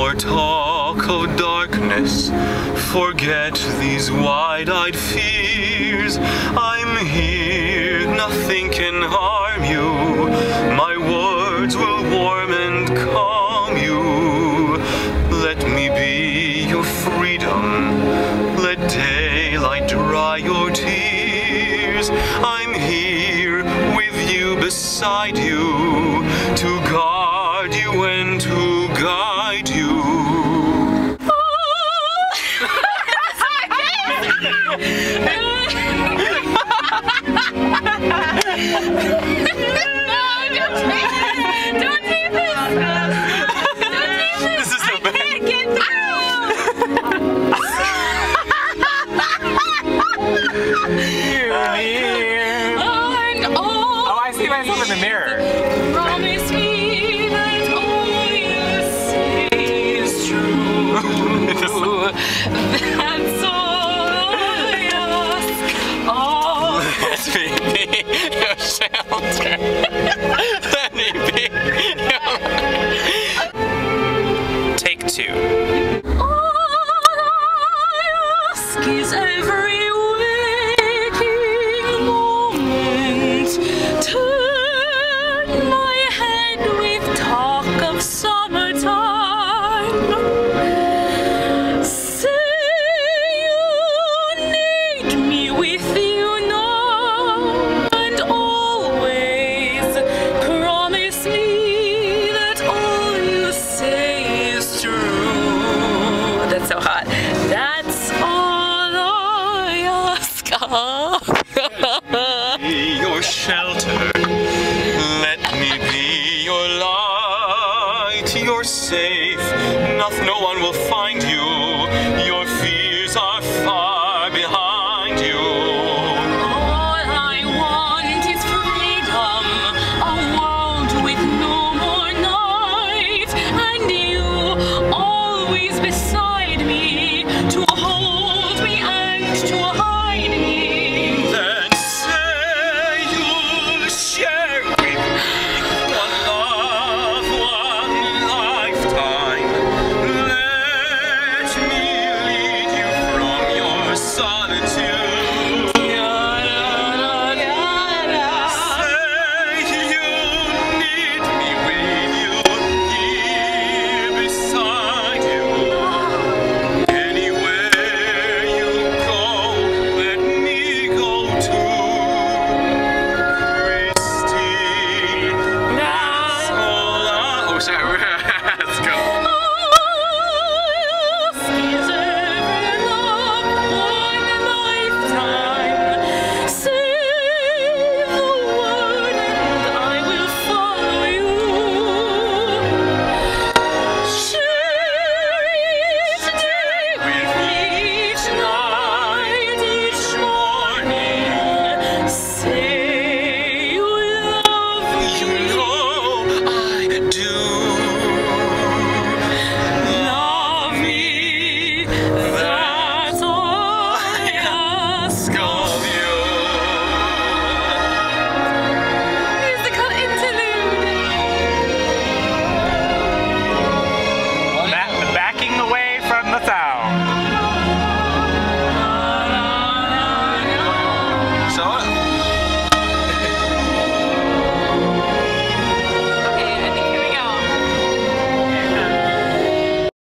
more talk of darkness. Forget these wide-eyed fears. I'm here, nothing can harm you. My words will warm and calm you. Let me be your freedom. Let daylight dry your tears. I'm here with you, beside you, to guard you and to guide you. Oh, I see myself in the mirror. Promise me that all you say is true. That's all I ask. Oh, Let me be your shelter. Let me be your... Take two. all I ask is every waking moment. Turn my head with talk of summertime. Say you need me with you now and always. Promise me that all you say is true. That's so hot. That's all I ask. Your shelter. Let me be your light. You're safe. No one will find you. Your fears are far behind you. All I want is freedom, a world with no more night, and you always beside me to hold me and to hide me. Then say you'll share with me one love, one lifetime. Let me lead you from your solitude. Say you need me with you, here beside you. Anywhere you go, let me go too. Christine, Sola. Oh, sorry. Let's go. Is every love one lifetime? Say the word and I will follow you. Share each day with me, each night, each morning. Say you love me. You know I do. Love me, that's all I ask of you. Musical interlude. Backing away from the sound. So